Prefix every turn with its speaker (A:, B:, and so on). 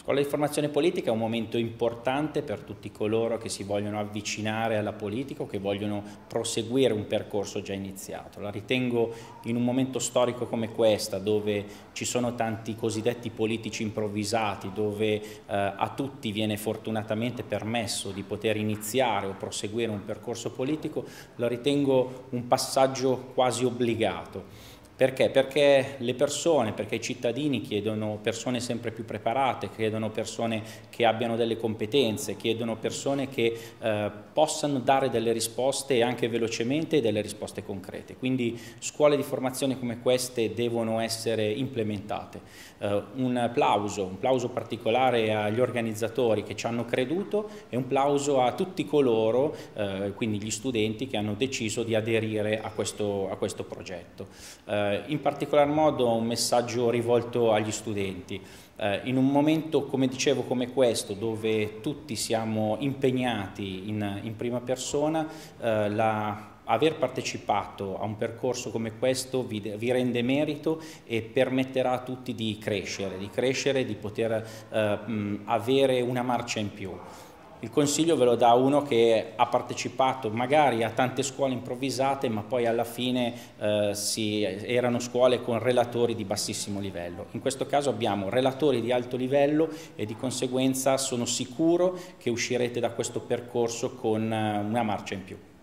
A: Scuola di formazione politica è un momento importante per tutti coloro che si vogliono avvicinare alla politica o che vogliono proseguire un percorso già iniziato. La ritengo in un momento storico come questo, dove ci sono tanti cosiddetti politici improvvisati, dove a tutti viene fortunatamente permesso di poter iniziare o proseguire un percorso politico, la ritengo un passaggio quasi obbligato. Perché? Perché le persone, perché i cittadini chiedono persone sempre più preparate, chiedono persone che abbiano delle competenze, chiedono persone che possano dare delle risposte anche velocemente e delle risposte concrete. Quindi scuole di formazione come queste devono essere implementate. Un plauso particolare agli organizzatori che ci hanno creduto e un plauso a tutti coloro, quindi gli studenti, che hanno deciso di aderire a questo progetto. In particolar modo un messaggio rivolto agli studenti. In un momento, come dicevo, come questo, dove tutti siamo impegnati in prima persona, aver partecipato a un percorso come questo vi rende merito e permetterà a tutti di crescere, di poter avere una marcia in più. Il consiglio ve lo dà uno che ha partecipato magari a tante scuole improvvisate, ma poi alla fine erano scuole con relatori di bassissimo livello. In questo caso abbiamo relatori di alto livello e di conseguenza sono sicuro che uscirete da questo percorso con una marcia in più.